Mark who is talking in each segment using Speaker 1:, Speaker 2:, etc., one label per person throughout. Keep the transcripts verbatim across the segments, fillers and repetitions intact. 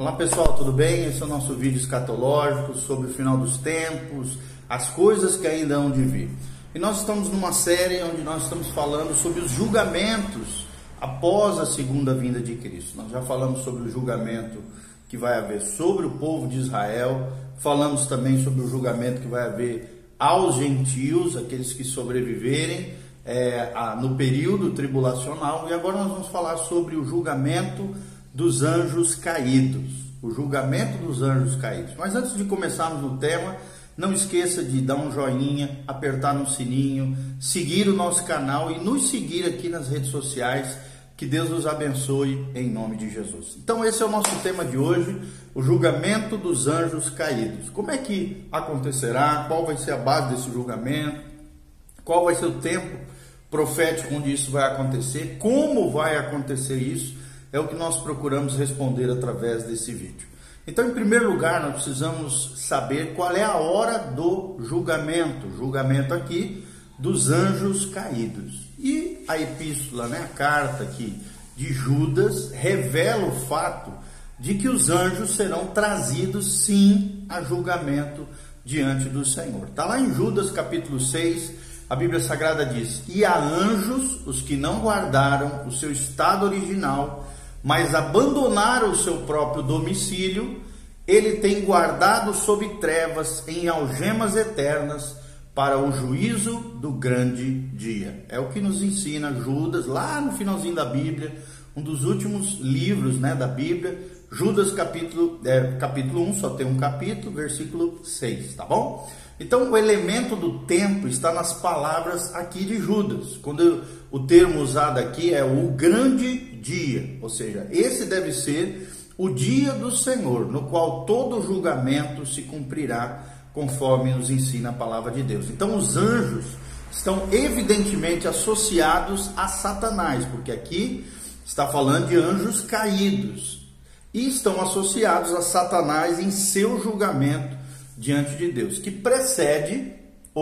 Speaker 1: Olá pessoal, tudo bem? Esse é o nosso vídeo escatológico sobre o final dos tempos, as coisas que ainda hão de vir. E nós estamos numa série onde nós estamos falando sobre os julgamentos após a segunda vinda de Cristo. Nós já falamos sobre o julgamento que vai haver sobre o povo de Israel, falamos também sobre o julgamento que vai haver aos gentios, aqueles que sobreviverem é, a, no período tribulacional, e agora nós vamos falar sobre o julgamento dos anjos caídos, o julgamento dos anjos caídos. Mas antes de começarmos no tema, não esqueça de dar um joinha, apertar no sininho, seguir o nosso canal e nos seguir aqui nas redes sociais. Que Deus nos abençoe em nome de Jesus. Então esse é o nosso tema de hoje, o julgamento dos anjos caídos. Como é que acontecerá? Qual vai ser a base desse julgamento? Qual vai ser o tempo profético onde isso vai acontecer? Como vai acontecer isso? É o que nós procuramos responder através desse vídeo. Então, em primeiro lugar, nós precisamos saber qual é a hora do julgamento. Julgamento aqui dos anjos caídos. E a epístola, né, a carta aqui de Judas, revela o fato de que os anjos serão trazidos, sim, a julgamento diante do Senhor. Está lá em Judas capítulo seis, a Bíblia Sagrada diz: e há anjos, os que não guardaram o seu estado original, mas abandonaram o seu próprio domicílio, ele tem guardado sob trevas em algemas eternas para o juízo do grande dia. É o que nos ensina Judas, lá no finalzinho da Bíblia, um dos últimos livros, né, da Bíblia, Judas capítulo, é, capítulo um, só tem um capítulo, versículo seis, tá bom? Então o elemento do tempo está nas palavras aqui de Judas, quando o termo usado aqui é o grande dia, ou seja, esse deve ser o dia do Senhor, no qual todo julgamento se cumprirá, conforme nos ensina a palavra de Deus. Então os anjos estão evidentemente associados a Satanás, porque aqui está falando de anjos caídos, e estão associados a Satanás em seu julgamento diante de Deus, que precede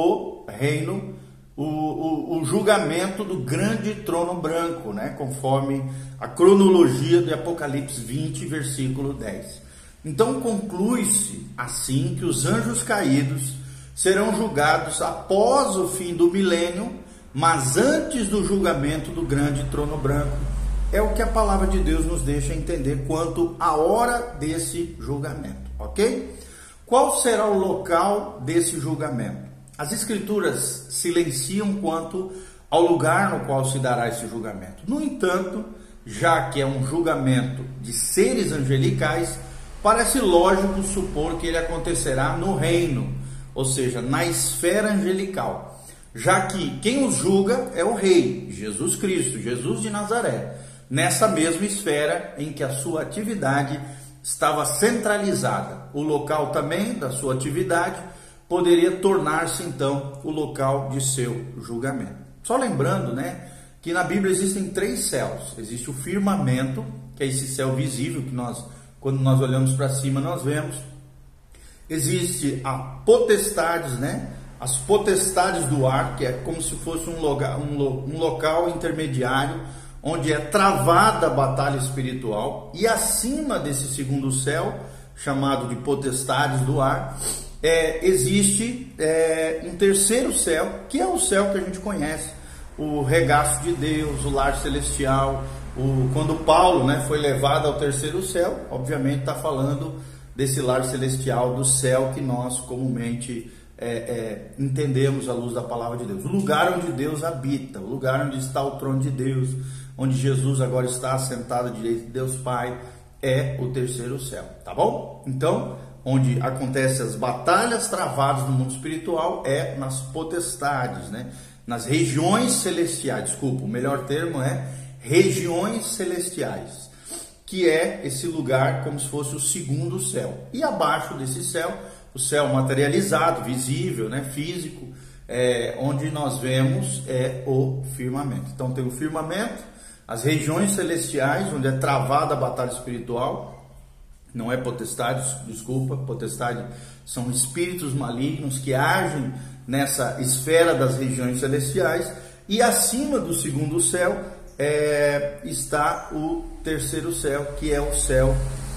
Speaker 1: o reino, o, o, o julgamento do grande trono branco, né? Conforme a cronologia de Apocalipse vinte, versículo dez. Então conclui-se assim que os anjos caídos serão julgados após o fim do milênio, mas antes do julgamento do grande trono branco. É o que a palavra de Deus nos deixa entender quanto à hora desse julgamento, ok? Qual será o local desse julgamento? As escrituras silenciam quanto ao lugar no qual se dará esse julgamento. No entanto, já que é um julgamento de seres angelicais, parece lógico supor que ele acontecerá no reino, ou seja, na esfera angelical, já que quem os julga é o rei, Jesus Cristo, Jesus de Nazaré, nessa mesma esfera em que a sua atividade estava centralizada. O local também da sua atividade poderia tornar-se então o local de seu julgamento. Só lembrando, né, que na Bíblia existem três céus. Existe o firmamento, que é esse céu visível que nós, quando nós olhamos para cima, nós vemos. Existe a potestades, né? As potestades do ar, que é como se fosse um, loga, um, lo, um local intermediário, onde é travada a batalha espiritual. E acima desse segundo céu, chamado de potestades do ar, é, existe é, um terceiro céu, que é o céu que a gente conhece, o regaço de Deus, o lar celestial. O, quando Paulo, né, foi levado ao terceiro céu, obviamente está falando desse lar celestial, do céu que nós comumente é, é, entendemos à luz da palavra de Deus. O lugar onde Deus habita, o lugar onde está o trono de Deus, onde Jesus agora está assentado à direita de Deus Pai, é o terceiro céu, tá bom? Então, onde acontecem as batalhas travadas no mundo espiritual é nas potestades, né? Nas regiões celestiais, desculpa, o melhor termo é regiões celestiais, que é esse lugar como se fosse o segundo céu. E abaixo desse céu, o céu materializado, visível, né, físico, é, onde nós vemos é o firmamento. Então tem o firmamento, as regiões celestiais, onde é travada a batalha espiritual. Não é potestade, desculpa, potestade são espíritos malignos que agem nessa esfera das regiões celestiais. E acima do segundo céu é, está o terceiro céu, que é o céu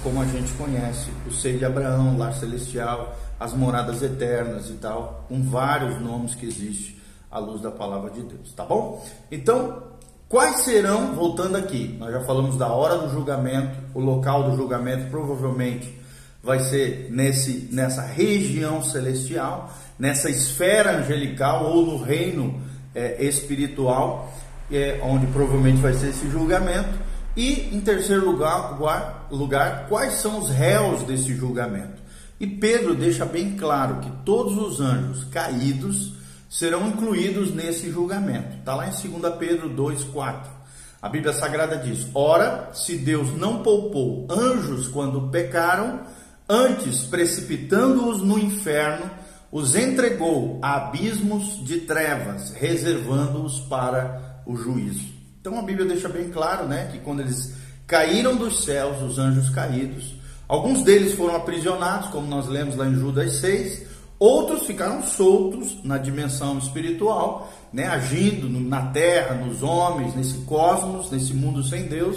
Speaker 1: como a gente conhece, o seio de Abraão, o lar celestial, as moradas eternas e tal, com vários nomes que existem à luz da palavra de Deus, tá bom? Então, quais serão, voltando aqui, nós já falamos da hora do julgamento, o local do julgamento provavelmente vai ser nesse, nessa região celestial, nessa esfera angelical ou no reino é, espiritual, é, onde provavelmente vai ser esse julgamento. E em terceiro lugar, lugar, lugar, quais são os réus desse julgamento? E Pedro deixa bem claro que todos os anjos caídos serão incluídos nesse julgamento. Está lá em dois Pedro dois, quatro. A Bíblia Sagrada diz: ora, se Deus não poupou anjos quando pecaram, antes, precipitando-os no inferno, os entregou a abismos de trevas, reservando-os para o juízo. Então a Bíblia deixa bem claro, né, que quando eles caíram dos céus, os anjos caídos, alguns deles foram aprisionados, como nós lemos lá em Judas seis, outros ficaram soltos na dimensão espiritual, né, agindo na terra, nos homens, nesse cosmos, nesse mundo sem Deus,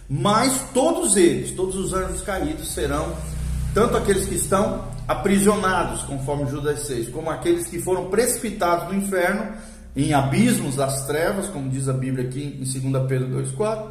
Speaker 1: mas todos eles, todos os anjos caídos serão, tanto aqueles que estão aprisionados, conforme Judas seis, como aqueles que foram precipitados no inferno, em abismos das trevas, como diz a Bíblia aqui em dois Pedro dois, quatro,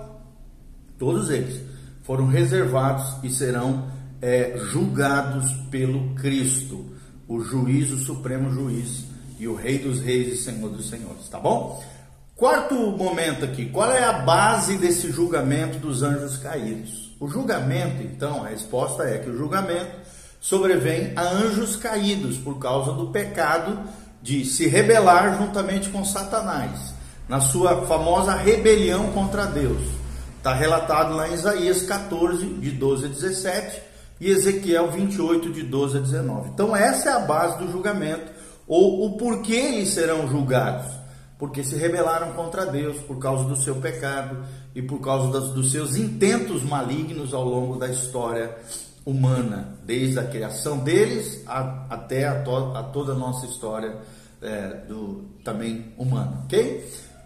Speaker 1: todos eles foram reservados e serão é, julgados pelo Cristo, o juiz, o supremo juiz e o Rei dos reis e Senhor dos senhores, tá bom? Quarto momento aqui, qual é a base desse julgamento dos anjos caídos? O julgamento, então, a resposta é que o julgamento sobrevém a anjos caídos por causa do pecado de se rebelar juntamente com Satanás, na sua famosa rebelião contra Deus. Está relatado lá em Isaías catorze, de doze a dezessete, e Ezequiel vinte e oito, de doze a dezenove. Então essa é a base do julgamento, ou o porquê eles serão julgados. Porque se rebelaram contra Deus por causa do seu pecado e por causa das, dos seus intentos malignos ao longo da história humana, desde a criação deles a, até a, to, a toda a nossa história é, do, também humana, ok?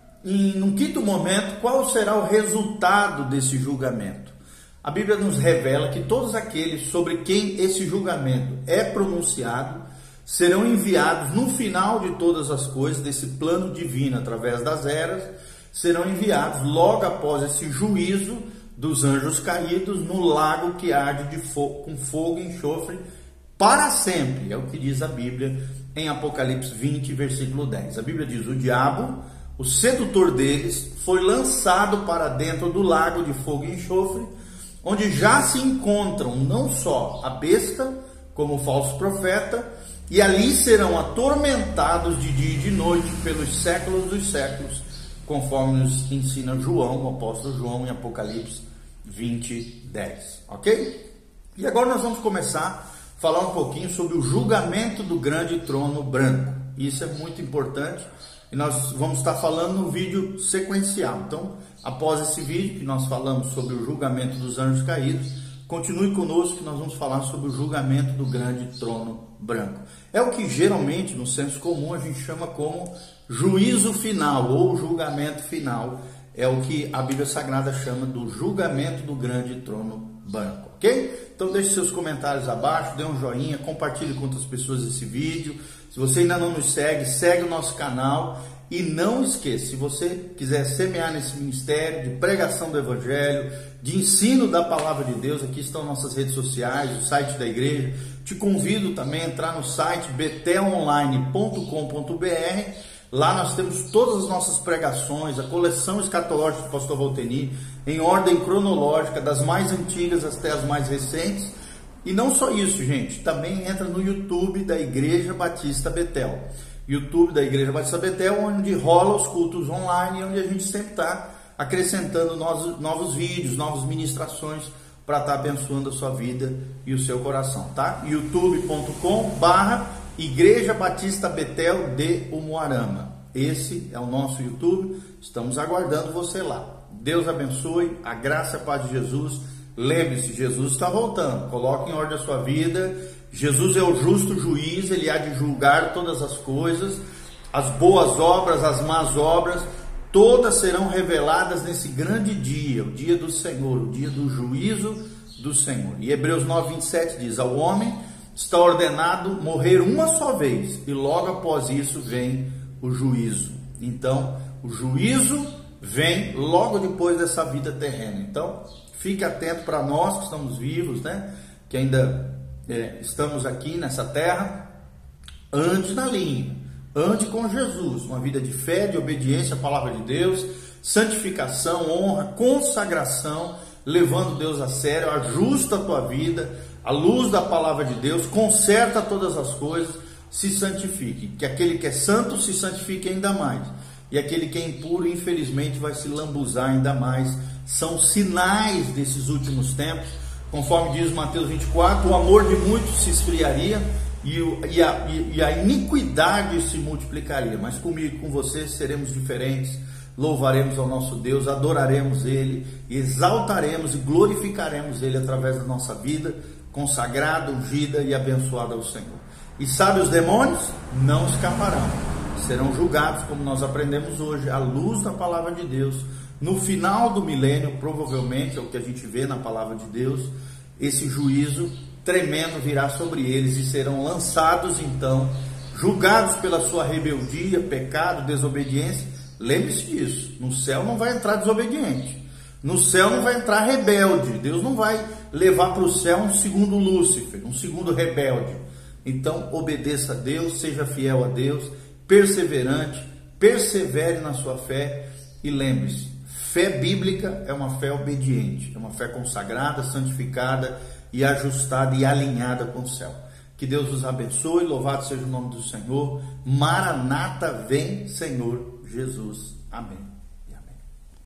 Speaker 1: E no quinto momento, qual será o resultado desse julgamento? A Bíblia nos revela que todos aqueles sobre quem esse julgamento é pronunciado serão enviados no final de todas as coisas, desse plano divino através das eras, serão enviados logo após esse juízo dos anjos caídos no lago que arde de fogo, com fogo e enxofre para sempre, é o que diz a Bíblia em Apocalipse vinte, versículo dez. A Bíblia diz: o diabo, o sedutor deles, foi lançado para dentro do lago de fogo e enxofre, onde já se encontram não só a besta, como o falso profeta, e ali serão atormentados de dia e de noite pelos séculos dos séculos, conforme nos ensina João, o apóstolo João, em Apocalipse vinte, dez, ok? E agora nós vamos começar a falar um pouquinho sobre o julgamento do grande trono branco. Isso é muito importante e nós vamos estar falando no vídeo sequencial. Então, após esse vídeo que nós falamos sobre o julgamento dos anjos caídos, continue conosco que nós vamos falar sobre o julgamento do grande trono branco. É o que geralmente no senso comum a gente chama como juízo final ou julgamento final. É o que a Bíblia Sagrada chama do julgamento do grande trono branco, ok? Então deixe seus comentários abaixo, dê um joinha, compartilhe com outras pessoas esse vídeo. Se você ainda não nos segue, segue o nosso canal. E não esqueça, se você quiser semear nesse ministério de pregação do Evangelho, de ensino da Palavra de Deus, aqui estão nossas redes sociais, o site da igreja. Te convido também a entrar no site betel online ponto com ponto br. Lá nós temos todas as nossas pregações, a coleção escatológica do pastor Valteni, em ordem cronológica, das mais antigas até as mais recentes. E não só isso, gente, também entra no YouTube da Igreja Batista Betel. YouTube da Igreja Batista Betel, onde rola os cultos online, onde a gente sempre está acrescentando novos, novos vídeos, novas ministrações para estar abençoando a sua vida e o seu coração, tá? youtube ponto com barra Igreja Batista Betel de Umuarama. Esse é o nosso YouTube, estamos aguardando você lá. Deus abençoe, a graça e a paz de Jesus. Lembre-se, Jesus está voltando, coloque em ordem a sua vida. Jesus é o justo juiz, ele há de julgar todas as coisas, as boas obras, as más obras, todas serão reveladas nesse grande dia, o dia do Senhor, o dia do juízo do Senhor. E Hebreus nove, vinte e sete diz: ao homem está ordenado morrer uma só vez, e logo após isso vem o juízo. Então, o juízo vem logo depois dessa vida terrena. Então, fique atento para nós que estamos vivos, né? Que ainda é, estamos aqui nessa terra. Ande na linha, ande com Jesus, uma vida de fé, de obediência à palavra de Deus, santificação, honra, consagração, levando Deus a sério, ajusta a tua vida, à luz da palavra de Deus, conserta todas as coisas, se santifique. Que aquele que é santo se santifique ainda mais. E aquele que é impuro, infelizmente, vai se lambuzar ainda mais. São sinais desses últimos tempos. Conforme diz Mateus vinte e quatro, o amor de muitos se esfriaria e, o, e, a, e a iniquidade se multiplicaria. Mas comigo, com você, seremos diferentes. Louvaremos ao nosso Deus, adoraremos Ele, exaltaremos e glorificaremos Ele através da nossa vida, consagrada, ungida e abençoada ao Senhor. E sabe, os demônios não escaparão, serão julgados, como nós aprendemos hoje, à luz da palavra de Deus. No final do milênio, provavelmente, é o que a gente vê na palavra de Deus, esse juízo tremendo virá sobre eles e serão lançados, então, julgados pela sua rebeldia, pecado, desobediência. Lembre-se disso, no céu não vai entrar desobediente, no céu não vai entrar rebelde. Deus não vai levar para o céu um segundo Lúcifer, um segundo rebelde. Então obedeça a Deus, seja fiel a Deus, perseverante, persevere na sua fé e lembre-se, fé bíblica é uma fé obediente, é uma fé consagrada, santificada e ajustada e alinhada com o céu. Que Deus os abençoe, louvado seja o nome do Senhor. Maranata, vem Senhor Jesus. Amém.